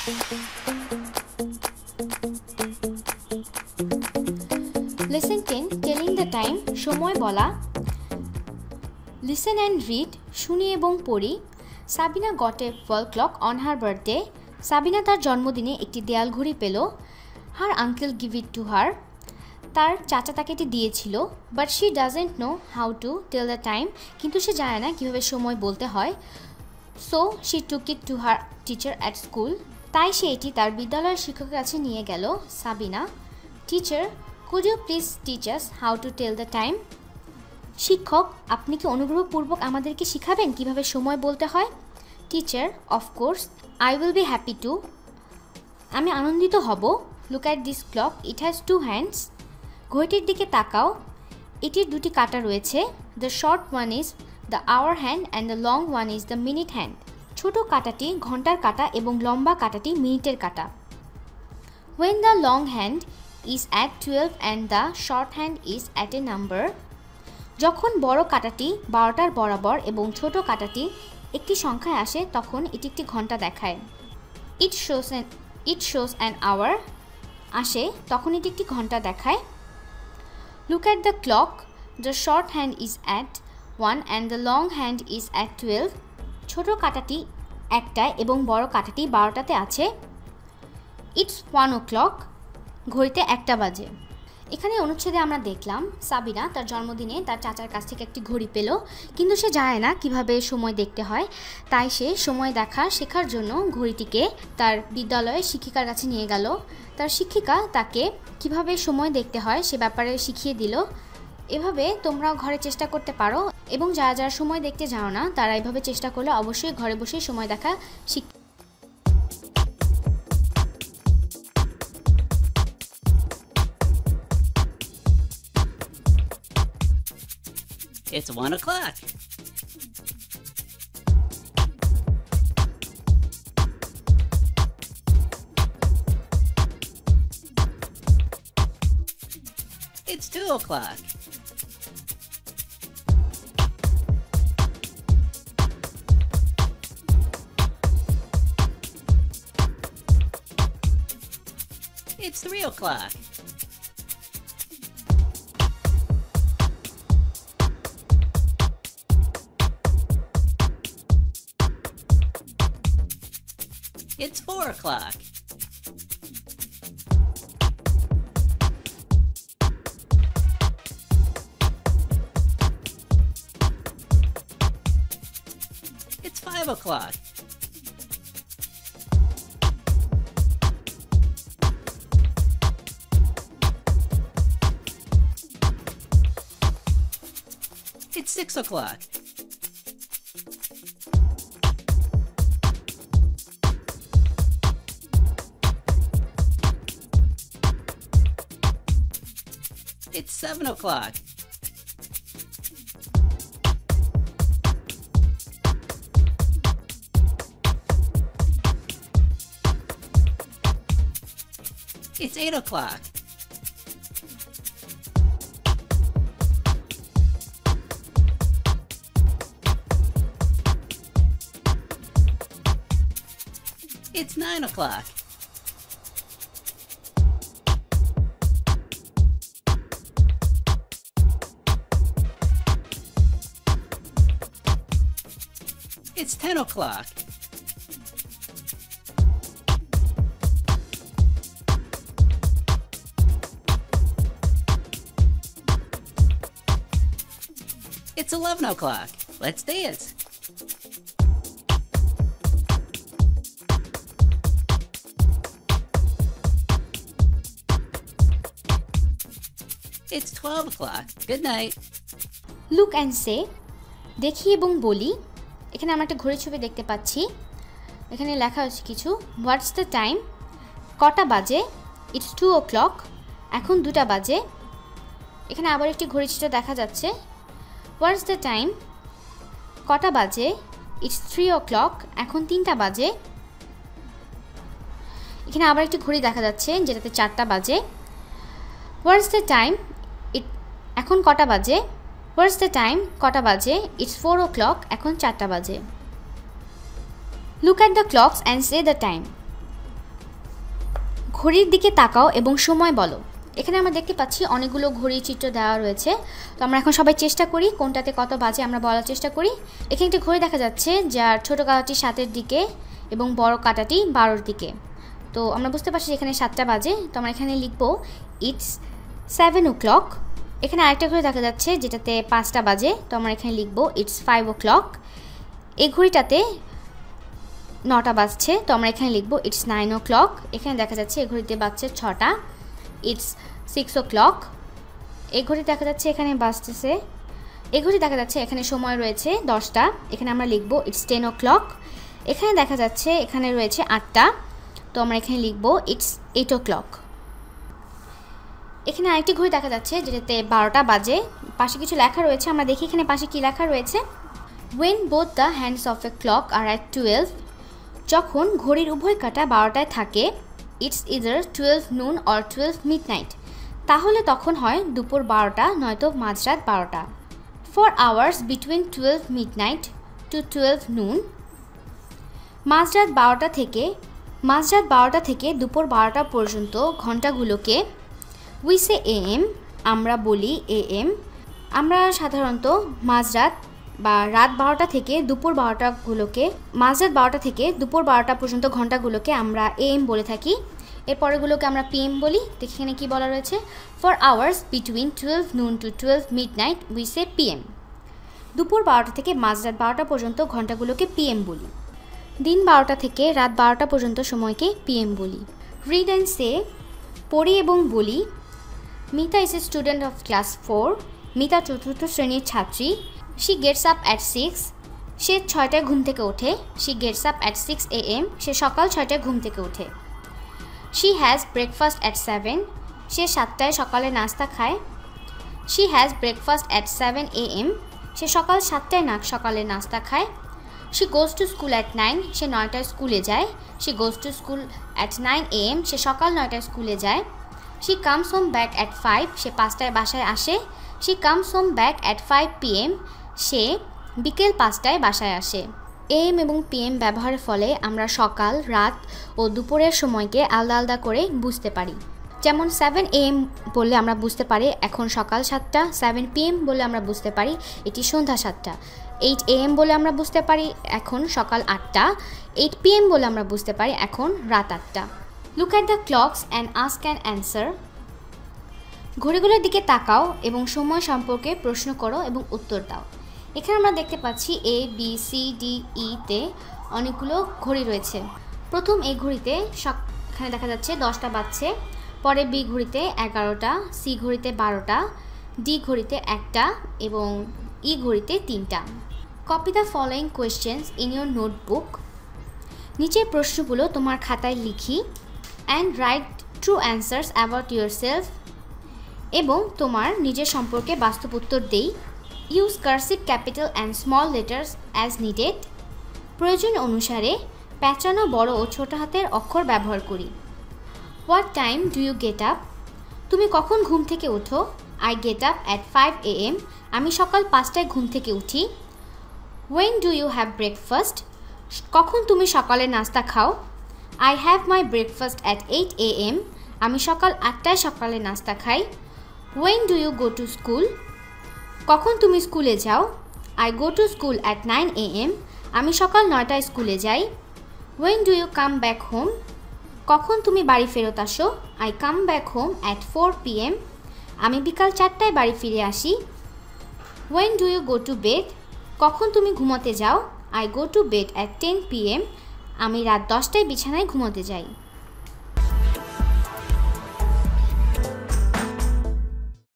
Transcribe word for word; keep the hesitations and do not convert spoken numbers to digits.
Lesson ten, telling the time, সময় বলা। Listen and read, শুনি এবং পড়ি। Sabina got a wall clock on her birthday. Sabina তার জন্মদিনে একটি দেয়াল ঘড়ি পেল। Her uncle give it to her. তার চাচা তাকে এটি দিয়েছিল। But she doesn't know how to tell the time. কিন্তু সে জানে না কিভাবে সময় বলতে হয়। So she took it to her teacher at school. তাই সে এটি তার বিদ্যালয়ের শিক্ষকের কাছে নিয়ে গেল। Sabina, Teacher, could you please teach us how to tell the time? শিক্ষক, আপনি কি অনুগ্রহপূর্বক আমাদেরকে শিখাবেন কিভাবে সময় বলতে হয়? Teacher, of course, I will be happy to. আমি আনন্দিত হব। Look at this clock, it has two hands. ঘড়িটির দিকে তাকাও, এটির দুটি কাঁটা রয়েছে। The short one is the hour hand and the long one is the minute hand. ছোট কাঁটাটি ঘন্টার কাঁটা এবং লম্বা কাঁটাটি মিনিটের কাঁটা। When the long hand is at twelve and the short hand is at a number. যখন বড় কাঁটাটি বারোটার বরাবর এবং ছোট কাঁটাটি একটি সংখ্যায় আসে তখন এটি একটি ঘন্টা দেখায়। It shows an it shows an hour আসে তখন এটি একটি ঘন্টা দেখায়। Look at the clock. The short hand is at one and the long hand is at twelve. ছোট কাঁটাটি একটায় এবং বড় কাঁটাটি বারোটাতে আছে। It's one o'clock. ঘড়িতে একটা বাজে। এখানে অনুচ্ছেদে আমরা দেখলাম সাবিনা তার জন্মদিনে তার চাচার কাছ থেকে একটি ঘড়ি পেল, কিন্তু সে জানে না কিভাবে সময় দেখতে হয়। তাই সে সময় দেখা শেখার জন্য ঘড়িটিকে তার বিদ্যালয়ের শিক্ষিকার কাছে নিয়ে গেল। তার শিক্ষিকা তাকে কিভাবে সময় দেখতে হয় সে ব্যাপারে শিখিয়ে দিল। এভাবে তোমরাও ঘরে চেষ্টা করতে পারো এবং যারা যারা সময় দেখতে জানো না তারা এভাবে চেষ্টা করলে অবশ্যই ঘরে বসে সময় দেখা শিখ। It's one o'clock. It's two o'clock. It's three o'clock. It's four o'clock. It's five o'clock. It's six o'clock. It's seven o'clock. It's eight o'clock. It's nine o'clock. It's ten o'clock. It's eleven o'clock. Let's dance. It's twelve o'clock. Good night. Look and say, দেখি এবং বলি। এখানে আমরা একটা ঘড়ির ছবি দেখতে পাচ্ছি। এখানে লেখা হচ্ছে কিছু। হোয়াটস দ্য টাইম, কটা বাজে। ইটস টু ও ক্লক, এখন দুটা বাজে। এখানে আবার একটি ঘড়ির চিত্র দেখা যাচ্ছে। হোয়াটস দ্য টাইম, কটা বাজে। ইটস থ্রি ও ক্লক, এখন তিনটা বাজে। এখানে আবার একটি ঘড়ি দেখা যাচ্ছে যেটাতে চারটা বাজে। হোয়াটস দ্য টাইম, ইট এখন কটা বাজে। হোয়াটস দ্য টাইম, কটা বাজে। ইটস ফোর ও ক্লক, এখন চারটা বাজে। Look at the clocks and say the time. ঘড়ির দিকে তাকাও এবং সময় বলো। এখানে আমরা দেখতে পাচ্ছি অনেকগুলো ঘড়ির চিত্র দেওয়া রয়েছে। তো আমরা এখন সবাই চেষ্টা করি কোনটাতে কত বাজে আমরা বলার চেষ্টা করি। এখানে একটি ঘড়ি দেখা যাচ্ছে যার ছোট কাঁটাটি সাতের দিকে এবং বড় কাঁটাটি বারোর দিকে। তো আমরা বুঝতে পারছি এখানে সাতটা বাজে। তো আমরা এখানে লিখবো ইটস সেভেন ও ক্লক। এখানে আরেকটা ঘড়ি দেখা যাচ্ছে যেটাতে পাঁচটা বাজে। তো আমরা এখানে লিখবো ইটস ফাইভ ও ক্লক। এই ঘড়িটাতে নটা বাজছে। তো আমরা এখানে লিখবো ইটস নাইন ও ক্লক। এখানে দেখা যাচ্ছে এই ঘড়িতে বাজছে ছটা, ইটস সিক্স ও ক্লক। এই ঘড়ি দেখা যাচ্ছে এখানে বাজতেছে, এই ঘড়ি দেখা যাচ্ছে এখানে সময় রয়েছে দশটা। এখানে আমরা লিখবো ইটস টেন ও ক্লক। এখানে দেখা যাচ্ছে এখানে রয়েছে আটটা। তো আমরা এখানে লিখবো ইটস এইট ও ক্লক। এখানে আরেকটি ঘড়ি দেখা যাচ্ছে যেটাতে বারোটা বাজে। পাশে কিছু লেখা রয়েছে, আমরা দেখি এখানে পাশে কি লেখা রয়েছে। When both the hands of a clock are at twelve, যখন ঘড়ির উভয় কাঁটা বারোটায় থাকে, it's either twelve noon or twelve midnight, তাহলে তখন হয় দুপুর বারোটা নয়তো মাঝরাত বারোটা। For hours between twelve midnight to twelve noon, মাঝরাত বারোটা থেকে মাঝরাত বারোটা থেকে দুপুর বারোটা পর্যন্ত ঘন্টাগুলোকে উই সে এ এম, আমরা বলি এ এম। আমরা সাধারণত মাঝরাত বা রাত বারোটা থেকে দুপুর বারোটাগুলোকে মাঝরাত বারোটা থেকে দুপুর বারোটা পর্যন্ত ঘন্টাগুলোকে আমরা এ এম বলে থাকি। এরপরেগুলোকে আমরা পি এম বলি। দেখি এখানে কী বলা রয়েছে, for hours between twelve noon to twelve midnight we say P M. দুপুর বারোটা থেকে মাঝরাত বারোটা পর্যন্ত ঘন্টাগুলোকে পি এম বলি। দিন বারোটা থেকে রাত বারোটা পর্যন্ত সময়কে পি এম বলি। রিড অ্যান্ড সে, পড়ি এবং বলি। Mita is a student of class four. মিতা চতুর্থ শ্রেণীর ছাত্রী। She gets up at six, সে ছয়টায় ঘুম থেকে ওঠে। She gets up at six A M, সে সকাল ছয়টায় ঘুম থেকে ওঠে। She has breakfast at seven, সে সাতটায় সকালে নাস্তা খায়। She has breakfast at seven A M, সে সকাল সাতটায় না সকালে নাস্তা খায়। She goes to school at nine, সে নয়টায় স্কুলে যায়। She goes to school at nine A M, সে সকাল নয়টায় স্কুলে যায়। She comes home back at five, সে পাঁচটায় বাসায় আসে। She comes home back at five P M, সে বিকেল পাঁচটায় বাসায় আসে। এ এম এবং পি এম ব্যবহারের ফলে আমরা সকাল, রাত ও দুপুরের সময়কে আলাদা আলাদা করে বুঝতে পারি। যেমন সেভেন এ এম বললে আমরা বুঝতে পারি এখন সকাল সাতটা। সেভেন পি এম বলে আমরা বুঝতে পারি এটি সন্ধ্যা সাতটা। এইট এ এম বলে আমরা বুঝতে পারি এখন সকাল আটটা। এইট পি এম বলে আমরা বুঝতে পারি এখন রাত আটটা। Look at the clocks and ask an answer. ঘড়িগুলোর দিকে তাকাও এবং সময় সম্পর্কে প্রশ্ন করো এবং উত্তর দাও। এখানে আমরা দেখতে পাচ্ছি A B C D E তে অনেকগুলো ঘড়ি রয়েছে। প্রথম এই ঘড়িতে এখানে দেখা যাচ্ছে দশটা বাজছে। পরে বি ঘড়িতে এগারোটা, সি ঘড়িতে বারোটা, ডি ঘড়িতে একটা এবং ই ঘড়িতে তিনটা। Copy the following questions in your notebook. নিচের প্রশ্নগুলো তোমার খাতায় লিখি। And write true answers about yourself, এবং তোমার নিজের সম্পর্কে বাস্তব উত্তর দেই। Use cursive capital and small letters as needed. প্রয়োজন অনুসারে প্যাঁচানো বড় ও ছোট হাতের অক্ষর ব্যবহার করি। What time do you get up? তুমি কখন ঘুম থেকে ওঠো? I get up at five A M, আমি সকাল পাঁচটায় ঘুম থেকে উঠি। When do you have breakfast? কখন তুমি সকালে নাস্তা খাও? I have my breakfast at eight A M, আমি সকাল আটটায় সকালে নাস্তা খাই। When do you go to school? কখন তুমি স্কুলে যাও? I go to school at nine A M, আমি সকাল নয়টায় স্কুলে যাই। When do you come back home? কখন তুমি বাড়ি ফেরত আসো? I come back home at four P M, আমি বিকাল চারটায় বাড়ি ফিরে আসি। When do you go to bed? কখন তুমি ঘুমোতে যাও? I go to bed at ten P M, আমি রাত দশটায় বিছানায় ঘুমোতে যাই।